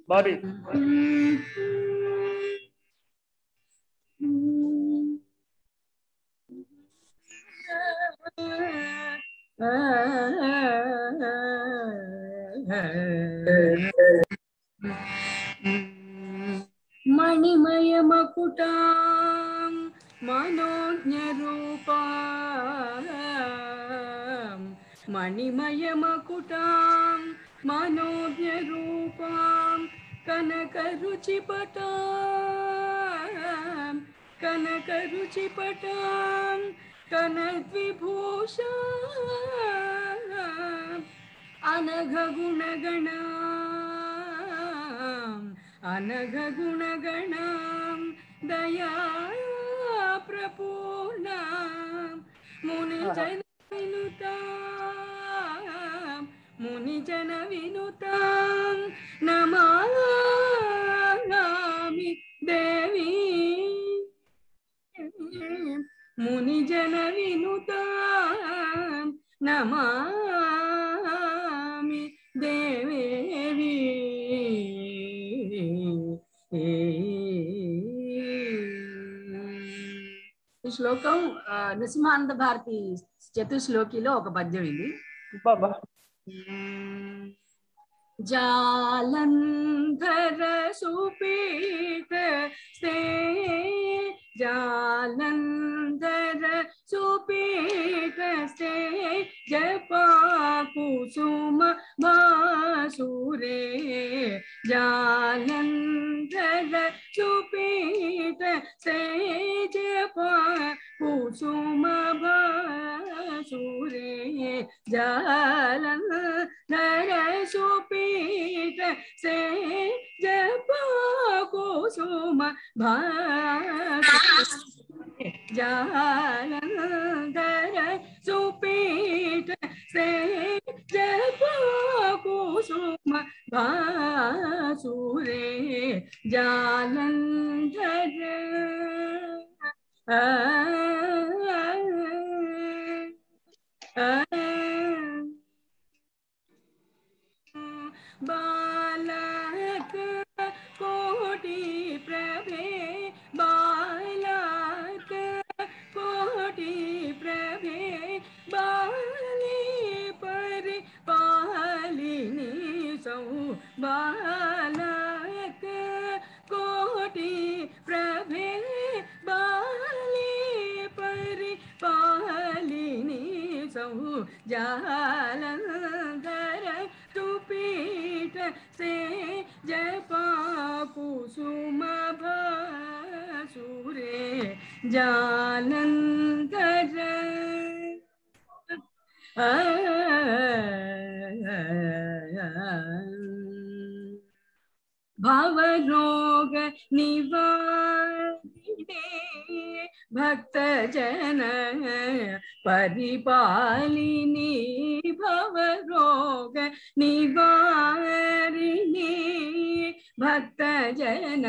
भाभी मणिमय मकुटां मनोज्ञ रूपां मणिमय मकुटां मनोज्ञ रूपां कनकरुचिपटां कनकरुचिपटां कनद्विभूषाम् अनघगुणगणां दया प्रपूर्णां मुनिजनविनुतां नमामि देवी मुनिजनविनुतां नमामि देवी। ఈ శ్లోకం నృసింహానంద భారతి చతుశ్లోకిలో ఒక పద్యం ఇది. बाबा जालंधर सुपीठ से जालंधर सुपीठ से जपा कुसुम बासुरे जालंधर सुपीठ से जपा कुसुम बासुरे जालंधर सुपीठ से जपा कुसुम बासुरे जालंधर सुपीठ से जपा कुसुम बासुरे जालंधर बालक कोटि प्रभे बालक कोटि प्रभे बाली परिपालिनी सौ बालक कोटि प्रभे बाली परिपालिनी सौ जालंधर सुपीठ से जपा कुसुम बासुरे जालंधर भवरोग निवारिणे भक्तजन परिपालिनी भवरोग निवारिणी भक्तजन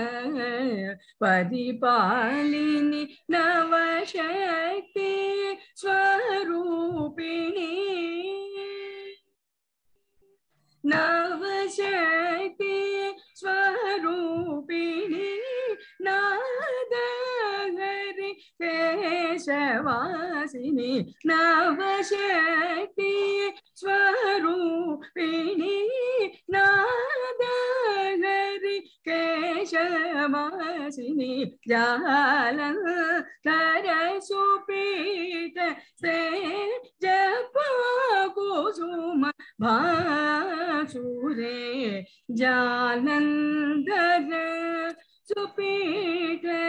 परिपालिनी नवशक्ति स्वरूपिणी नवशक्ति स्वरूपिणी नादहरि केशवासिनी नवशक्ति स्वरूपिणी नादहरि केशवासिनी जालंधर सुपीठ से जपा कुसुम बासुरे जालंधर सुपीठ